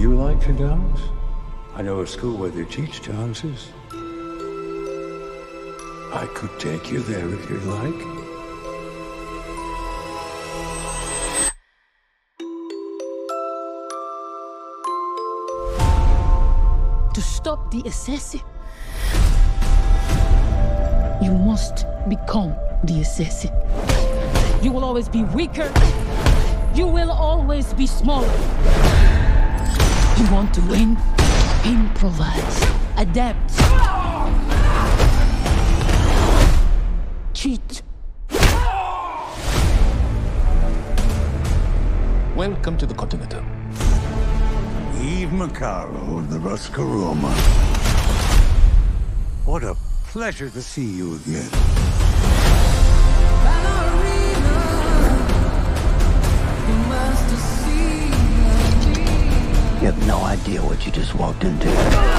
you like to dance? I know a school where they teach dances. I could take you there if you'd like. To stop the assassin, you must become the assassin. You will always be weaker. You will always be smaller. You want to win? Improvise. Adapt. Cheat. Welcome to the Continental. Eve Macaro of the Roscaroma. What a pleasure to see you again. Ballerina, you must have seen me. You have no idea what you just walked into.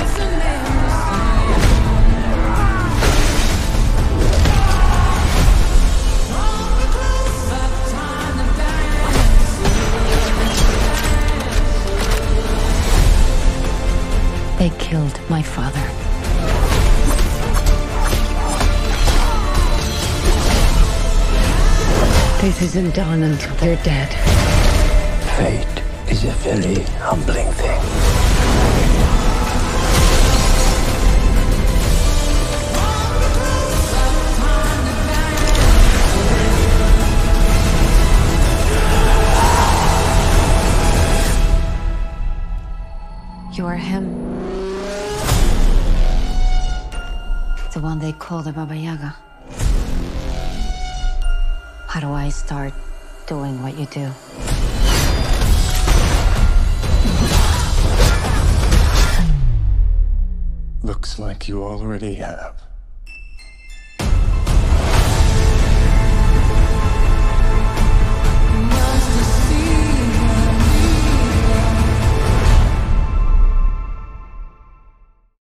They killed my father. This isn't done until they're dead. Fate is a very humbling thing. You are him. The one they call the Baba Yaga. How do I start doing what you do? Looks like you already have.